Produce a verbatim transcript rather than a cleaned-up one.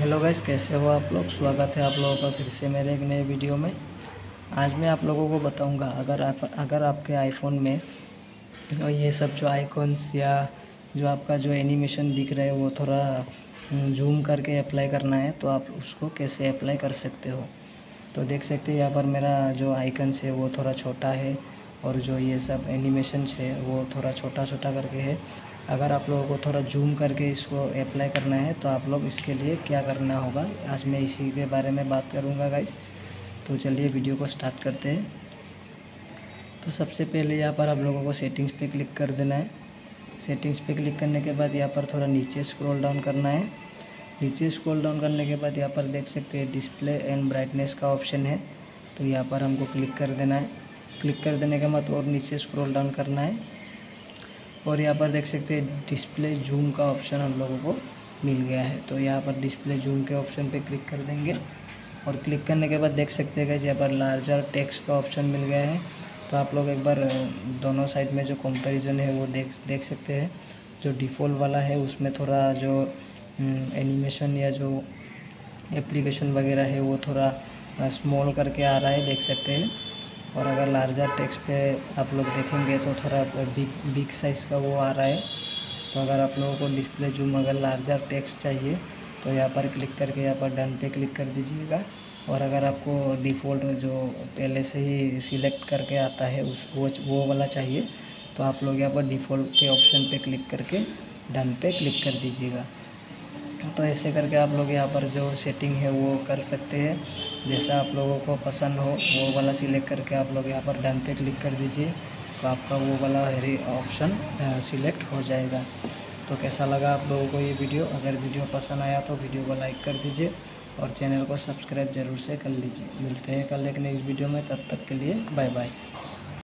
Hello guys, कैसे हो आप लोग। स्वागत है आप लोगों का फिर से मेरे एक नए वीडियो में। आज मैं आप लोगों को बताऊंगा, अगर आप अगर आपके आईफोन में ये सब जो आइकॉन्स या जो आपका जो एनिमेशन दिख रहा है वो थोड़ा जूम करके अप्लाई करना है तो आप उसको कैसे अप्लाई कर सकते हो। तो देख सकते हैं यहाँ पर मेरा जो आइकन्स है वो थोड़ा छोटा है और जो ये सब एनिमेशन है वो थोड़ा छोटा छोटा करके है। अगर आप लोगों को थोड़ा जूम करके इसको अप्लाई करना है तो आप लोग इसके लिए क्या करना होगा, आज मैं इसी के बारे में बात करूंगा गाइस। तो चलिए वीडियो को स्टार्ट करते हैं। तो सबसे पहले यहाँ पर आप लोगों को सेटिंग्स पे क्लिक कर देना है। सेटिंग्स पे क्लिक करने के बाद यहाँ पर थोड़ा नीचे स्क्रॉल डाउन करना है। नीचे स्क्रॉल डाउन करने के बाद यहाँ पर देख सकते हैं डिस्प्ले एंड ब्राइटनेस का ऑप्शन है, तो यहाँ पर हमको क्लिक कर देना है। क्लिक कर देने के बाद और नीचे स्क्रॉल डाउन करना है और यहाँ पर देख सकते हैं डिस्प्ले जूम का ऑप्शन हम लोगों को मिल गया है। तो यहाँ पर डिस्प्ले जूम के ऑप्शन पे क्लिक कर देंगे और क्लिक करने के बाद देख सकते हैं कि यहाँ पर लार्जर टेक्स्ट का ऑप्शन मिल गया है। तो आप लोग एक बार दोनों साइड में जो कंपैरिजन है वो देख देख सकते हैं। जो डिफ़ॉल्ट वाला है उसमें थोड़ा जो एनिमेशन या जो एप्लीकेशन वगैरह है वो थोड़ा स्मॉल करके आ रहा है, देख सकते हैं। और अगर लार्जर टेक्स्ट पे आप लोग देखेंगे तो थोड़ा बिग बिग साइज़ का वो आ रहा है। तो अगर आप लोगों को डिस्प्ले जूम अगर लार्जर टेक्स्ट चाहिए तो यहाँ पर क्लिक करके यहाँ पर डन पे क्लिक कर दीजिएगा। और अगर आपको डिफ़ॉल्ट जो पहले से ही सिलेक्ट करके आता है उस वो वो वाला चाहिए तो आप लोग यहाँ पर डिफ़ॉल्ट के ऑप्शन पे क्लिक करके डन पे क्लिक कर दीजिएगा। तो ऐसे करके आप लोग यहाँ पर जो सेटिंग है वो कर सकते हैं, जैसा आप लोगों को पसंद हो वो वाला सिलेक्ट करके आप लोग यहाँ पर डन पे क्लिक कर दीजिए तो आपका वो वाला हरी ऑप्शन सिलेक्ट हो जाएगा। तो कैसा लगा आप लोगों को ये वीडियो। अगर वीडियो पसंद आया तो वीडियो को लाइक कर दीजिए और चैनल को सब्सक्राइब ज़रूर से कर लीजिए। मिलते हैं कल एक नेक्स्ट वीडियो में, तब तक के लिए बाय बाय।